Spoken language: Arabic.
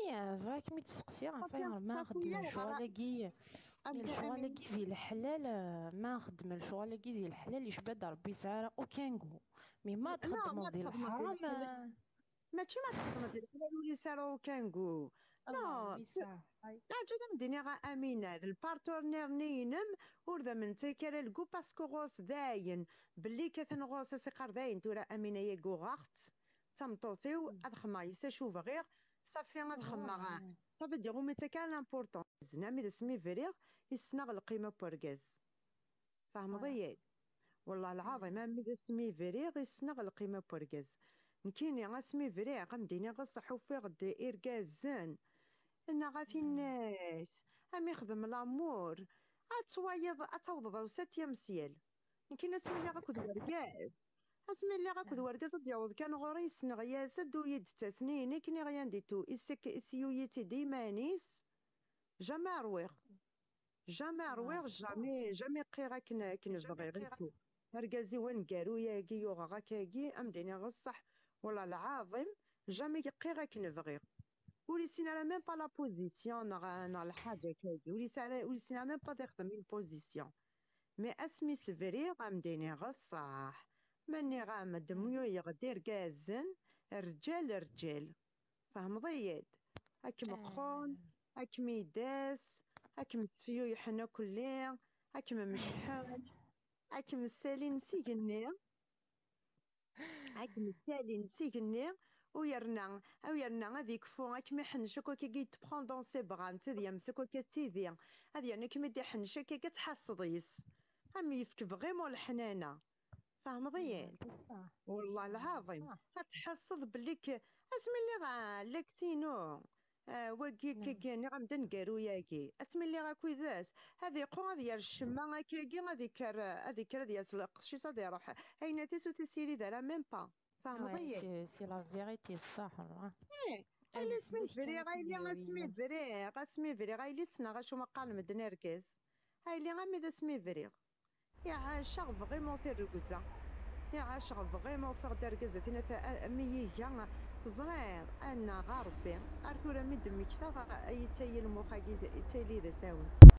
فراك مي تسقسي صافي ما خدم صافي الشغلاكي. أبدا أمين. ديال الحلال، ما خدم الشغلاكي ديال الحلال يشبد ربي سعره اوكانغو. مي ما لا تخدم ما ديال تخدم ديال الحرام الحلال، ماشي ما تخدم ديال الحلال ولي سارو كانكو. لا ميسا هاي. لا جدا مدينة غا أمينة البارتنر نينم وردا من تيكال الكو باسكو غوص داين باللي كثن غوص سيقار داين تورا أمينة يقو غاخت تمطوثيو أدخما يستشوف غير صافي أدخما غا صافي ديغو مي تيكال لامبورطون زنا مي سمي فريغ يسنغ القيمة بورغاز فهم ضيق. والله العظيم مي سمي فريغ يسنغ القيمة بورغاز نكيني غاسمي فريغ غمديني غصحوفي غدي إرغازان إن غاثي الناس أم يخدم الأمور أتوايض أتوضض وسات يمسيال يمكن اسمي اللي غاكود ورقاز اسمي اللي غاكود ورقاز ديعوض كان غوري سنغياس دو يد تسنيني كني غيان ديتو إسك إسيويتي ديمانيس جامي رويغ جامي رويغ بصح. جامي قيغا كنبغي غيتو رقازي وين قارو ياكي يوغا غاكاكي أمديني غصح والله العظيم جامي قيغا كنبغي وليسينا لا ميم با لا بوزيسيون نغ الحاجة كاكي وليسينا ميم با تخدم une بوزيسيون مي اسمي سفري غامديني غصاح ماني غامد ميو يغدير كازن رجال رجال فهم ضيد هاك مخون هاك ميداس هاك مسفيو يحنا كلي هاك مشحون هاك مسالين سيقني هاك مسالين تيقني ويرنا او يرنا غادي يكفو هاك ما يحنش هكا كي تبخون دون سي بغا نتا ديال مسكو كتيدي هادي يعني كيما دي حنش هكا كتحصديس هم يفك فغيمون الحنانه فاهم ضيال بصح. والله العظيم صح. غتحصد بلي اسمي اللي غا لاكتينو واكي كيكاني غنبدا نقارو ياكي اسمي اللي غا كويداس هذه قو غادي يا الشمه هكاكي غادي كار ديال القشيصه غادي يروح اين تيسو تيسيري دارا ميم با فاهم ضيال سي لا فيغيتي صح. ايه غايلي سمي الزبيح فري كانت غايلي غاسمي يديروينا. فري غاسمي فري غايلي سنا غاشو ما قال مدن ركز غايلي غامي ذا سمي فري يا عاشق فغيمون في الركزه يا عاشق فغيمون في غدا ركزه تينا مي هي تزرير انا غاربي ارثورا مي دمك اي تايل مخاكي تايلي ذا ساون